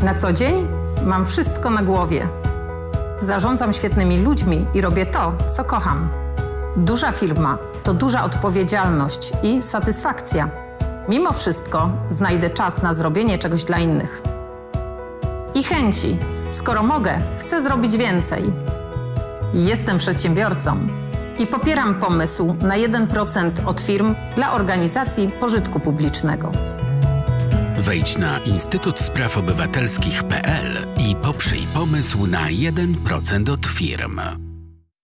Na co dzień mam wszystko na głowie. Zarządzam świetnymi ludźmi i robię to, co kocham. Duża firma to duża odpowiedzialność i satysfakcja. Mimo wszystko znajdę czas na zrobienie czegoś dla innych. I chęci. Skoro mogę, chcę zrobić więcej. Jestem przedsiębiorcą i popieram pomysł na 1% od firm dla organizacji pożytku publicznego. Wejdź na instytutspraw obywatelskich.pl i poprzyj pomysł na 1% od firm.